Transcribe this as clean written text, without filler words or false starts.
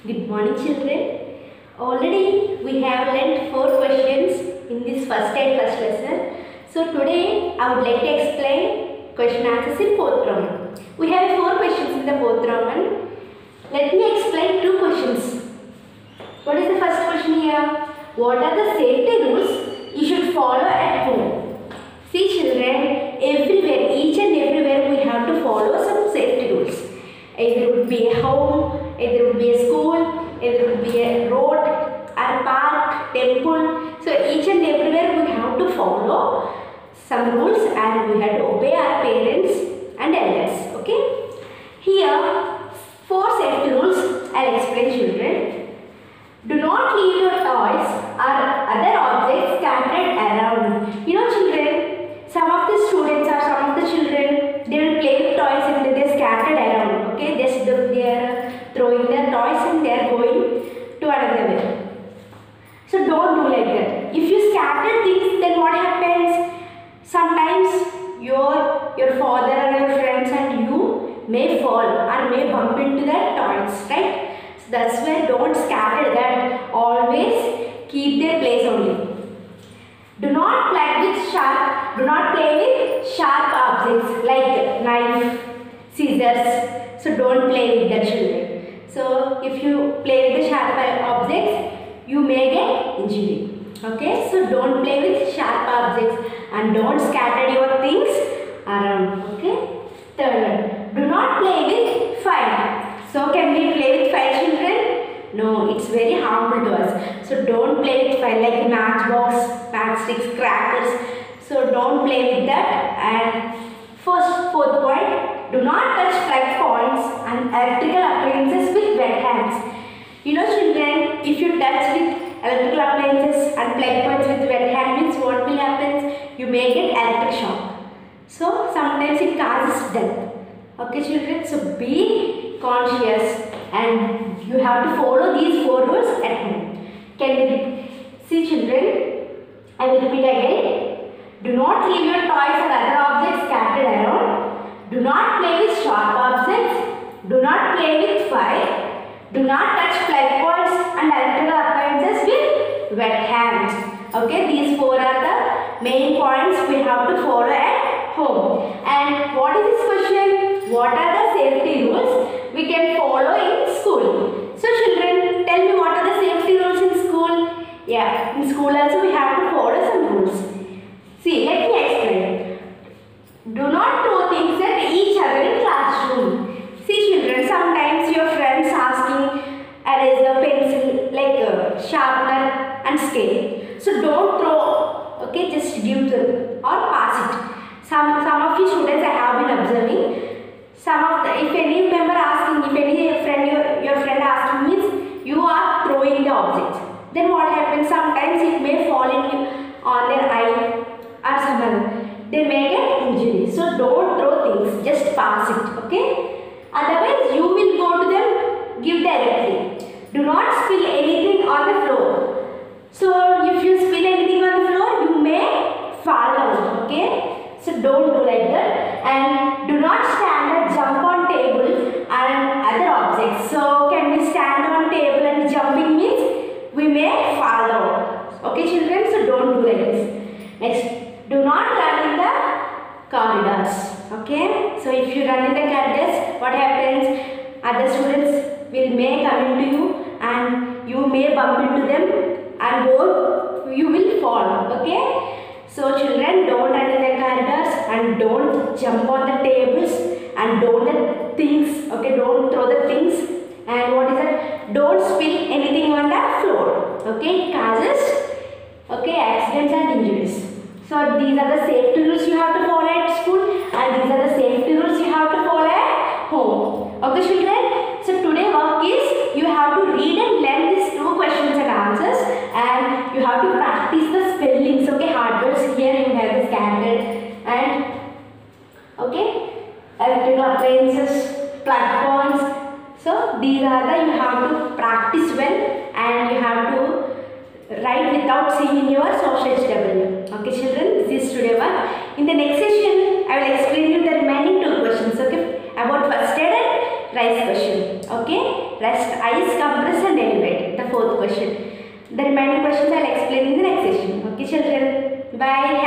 Good morning, children. Already we have learnt 4 questions in this first lesson. So today I would like to explain question answers in 4th Roman. We have 4 questions in the 4th Roman. Let me explain 2 questions. What is the first question here? What are the safety rules you should follow at home? See children, everywhere, each and everywhere we have to follow some safety rules. Either it would be a home, either it would be a school, either it would be a road, a park, temple. So each and everywhere we have to follow some rules and we have to obey our parents and elders. Okay? Here 4 safety rules I'll explain children. Do not leave your toys or other objects scattered around. You know children, some of the students or some of the children, they will play with toys and they are scattered around. Okay, just they are throwing their toys and they are going to another way. So don't do like that. If you scatter things, then what happens? Sometimes your father and your friends and you may fall or may bump into their toys, right? So that's why don't scatter that. Always keep their place only. Do not play with sharp objects like knife, scissors. So don't play with the children. So if you play with the sharp objects, you may get injury. Okay, so don't play with sharp objects and don't scatter your things around. Okay. Third one, do not play with fire. So can we play with fire, children? No, it's very harmful to us. So don't play with fire like matchbox, matchsticks, crackers. So don't play with that. And fourth point, do not touch plug points and electrical appliances with wet hands. You know children, if you touch with electrical appliances and plug points with wet hands, what will happen? You may get electric shock. So sometimes it causes death. Okay children, so be conscious and you have to follow these 4 rules at home. Can we see children? I will repeat again. Do not leave your toys or other objects scattered around. Do not play with sharp objects. Do not play with fire. Do not touch plug points and electrical appliances with wet hands. Okay, these 4 are the main points we have to follow at home. And what is this question? What are the safety rules we can follow in school? So children, tell me what are the safety rules in school? Yeah, in school also we have to follow some rules. See, let me explain. Do not throw things at each other in classroom. See children, sometimes your friends asking eraser, pencil, like a sharpener and scale. So don't throw, okay, just give them or pass it. Some of you students I have been observing. If any member asking, if any friend, your friend asking means you are throwing the object. Then what happens? Sometimes it may fall on their eye or some other. They may get injury. So don't throw things, just pass it. Okay? Otherwise you will go to them, give directly. Do not spill anything on the floor. So if you spill anything on the floor, you may fall down. Okay? So don't do like that. And do not stand or jump on table and other objects. So can we stand on table and jumping means we may fall down. Okay children, so don't do like this. Next, do not run in the corridors. Okay, so if you run in the corridors, what happens? Other students may come into you and you may bump into them and you will fall. Okay, so children, don't run in the corridors and don't jump on the tables and don't let things, okay, don't throw the things. And what is that? Don't spill anything on the floor. Okay, it causes, okay, accidents and injuries. So these are the safety rules you have to follow at school and these are the safety rules you have to follow at home. Okay children, so today work is you have to read and learn these 2 questions and answers and you have to practice the spellings. Okay, hard words here you have the scattered and okay, electrical appliances, plug points. So these are the you have to practice well and you have to write without seeing in your social study. Okay children, this is today work. In the next session, I will explain you the remaining 2 questions. Okay, about first aid and rice question. Okay. rest, eyes compress and elevate. The fourth question. The remaining questions I will explain in the next session. Okay children, bye.